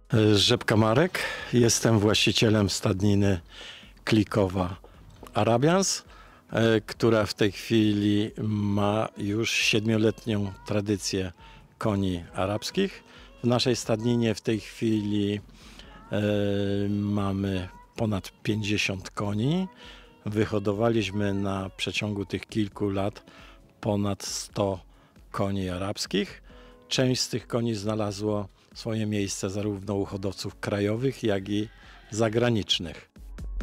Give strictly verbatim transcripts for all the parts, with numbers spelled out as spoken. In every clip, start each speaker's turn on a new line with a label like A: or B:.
A: Rzepka Marek, jestem właścicielem stadniny Klikowa Arabians, która w tej chwili ma już siedmioletnią tradycję koni arabskich. W naszej stadninie w tej chwili e, mamy ponad pięćdziesiąt koni. Wyhodowaliśmy na przeciągu tych kilku lat ponad sto koni arabskich. Część z tych koni znalazło swoje miejsce zarówno u hodowców krajowych, jak i zagranicznych.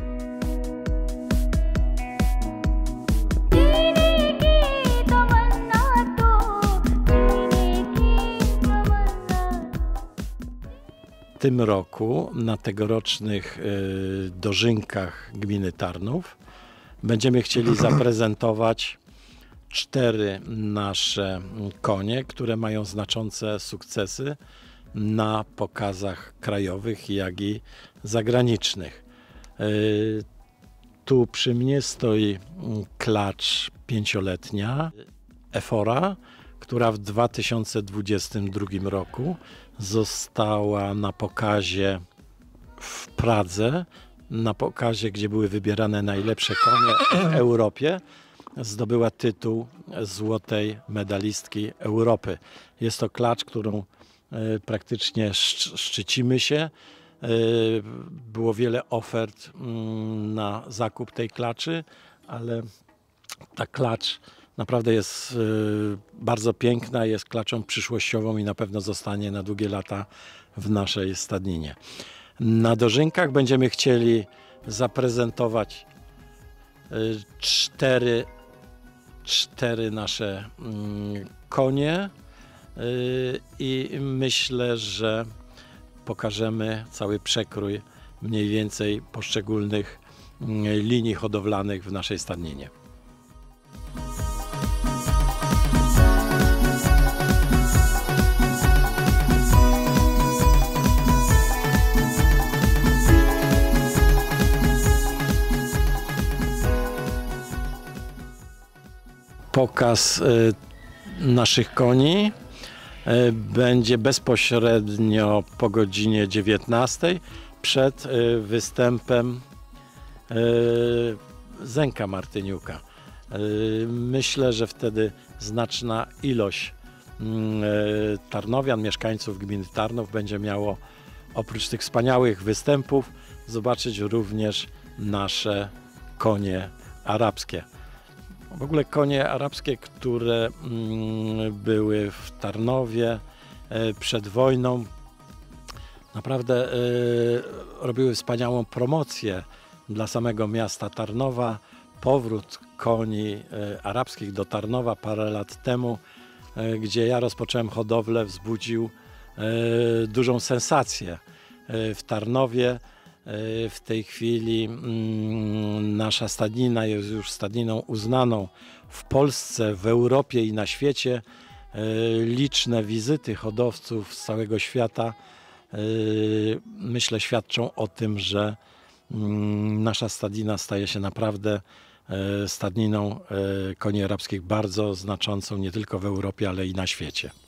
A: W tym roku na tegorocznych y, dożynkach gminy Tarnów będziemy chcieli zaprezentować cztery nasze konie, które mają znaczące sukcesy na pokazach krajowych, jak i zagranicznych. Y, tu przy mnie stoi klacz pięcioletnia Efora, która w dwa tysiące dwudziestym drugim roku została na pokazie w Pradze, na pokazie, gdzie były wybierane najlepsze konie w Europie, zdobyła tytuł złotej medalistki Europy. Jest to klacz, którą y, praktycznie szczycimy się. Y, było wiele ofert y, na zakup tej klaczy, ale ta klacz naprawdę jest y, bardzo piękna, jest klaczą przyszłościową i na pewno zostanie na długie lata w naszej stadninie. Na dożynkach będziemy chcieli zaprezentować y, cztery, cztery nasze y, konie y, i myślę, że pokażemy cały przekrój mniej więcej poszczególnych y, linii hodowlanych w naszej stadninie. Pokaz y, naszych koni y, będzie bezpośrednio po godzinie dziewiętnastej przed y, występem y, Zenka Martyniuka. Y, myślę, że wtedy znaczna ilość y, tarnowian, mieszkańców gminy Tarnów będzie miało oprócz tych wspaniałych występów zobaczyć również nasze konie arabskie. W ogóle konie arabskie, które mm, były w Tarnowie e, przed wojną, naprawdę e, robiły wspaniałą promocję dla samego miasta Tarnowa. Powrót koni e, arabskich do Tarnowa parę lat temu, e, gdzie ja rozpocząłem hodowlę, wzbudził e, dużą sensację e, w Tarnowie. W tej chwili mm, nasza stadnina jest już stadniną uznaną w Polsce, w Europie i na świecie. E, liczne wizyty hodowców z całego świata e, myślę świadczą o tym, że mm, nasza stadnina staje się naprawdę e, stadniną e, koni arabskich bardzo znaczącą nie tylko w Europie, ale i na świecie.